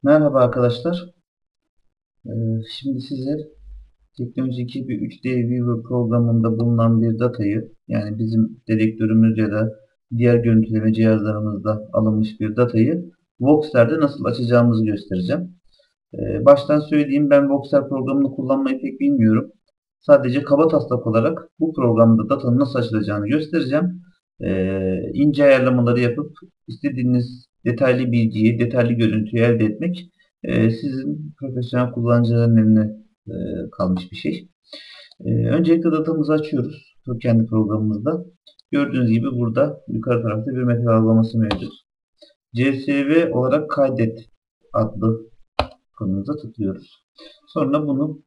Merhaba arkadaşlar. Şimdi size Teknoloji 2 3D Viewer programında bulunan bir datayı, yani bizim dedektörümüz ya da diğer görüntüleme cihazlarımızda alınmış bir datayı Voxer'de nasıl açacağımızı göstereceğim. Baştan söyleyeyim, ben Voxer programını kullanmayı pek bilmiyorum. Sadece kabataslak olarak bu programda datanın nasıl açılacağını göstereceğim. İnce ayarlamaları yapıp istediğiniz detaylı bilgiyi, detaylı görüntüyü elde etmek sizin profesyonel kullanıcıların eline kalmış bir şey. Öncelikle datamızı açıyoruz kendi programımızda. Gördüğünüz gibi burada yukarı tarafta bir metal algılaması mevcut. CSV olarak kaydet adlı konumuza tıklıyoruz. Sonra bunu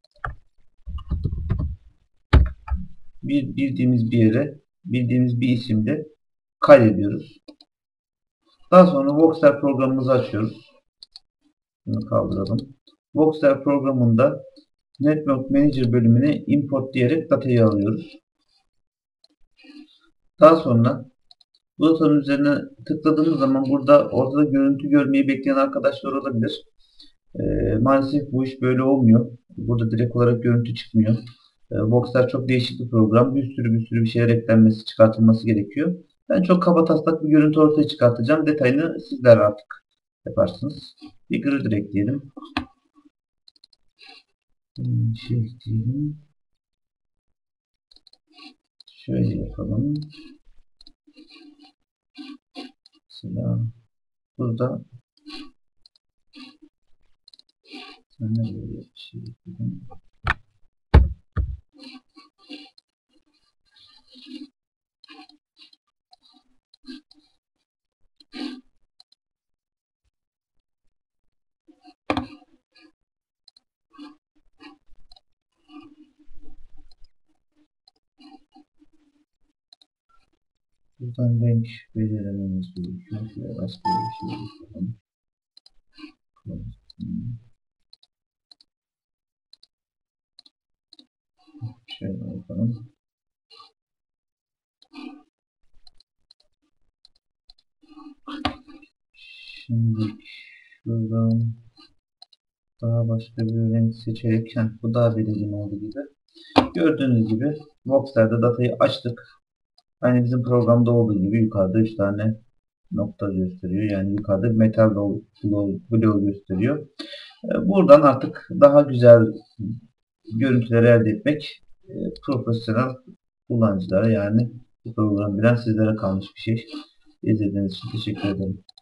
bildiğimiz bir yere, bildiğimiz bir isimde kaydediyoruz. Daha sonra Voxer programımızı açıyoruz. Bunu kaldıralım. Voxer programında Network Manager bölümüne import diyerek datayı alıyoruz. Daha sonra bu datanın üzerine tıkladığımız zaman burada ortada görüntü görmeyi bekleyen arkadaşlar olabilir. Maalesef bu iş böyle olmuyor. Burada direkt olarak görüntü çıkmıyor. Voxer çok değişik bir program. Bir sürü bir şeyler eklenmesi, çıkartılması gerekiyor. Ben çok kabataslak bir görüntü ortaya çıkartacağım. Detayını sizler artık yaparsınız. Bir grid ekleyelim. Şey ekleyelim. Şöyle yapalım. Mesela burada böyle bir şey ekledim. Buradan renk belirlememiz gerekiyor. Şöyle rastgele bir şey yapalım. Şöyle yapalım. Şimdi şuradan daha başka bir renk seçerek, bu daha belirgin oldu gibi. Gördüğünüz gibi Voxer'de datayı açtık. Aynı bizim programda olduğu gibi yukarıda 3 tane nokta gösteriyor. Yani yukarıda bir metal bloğu gösteriyor. Buradan artık daha güzel görüntüleri elde etmek profesyonel kullanıcılara, yani bu programı bilen sizlere kalmış bir şey. İzlediğiniz için teşekkür ederim.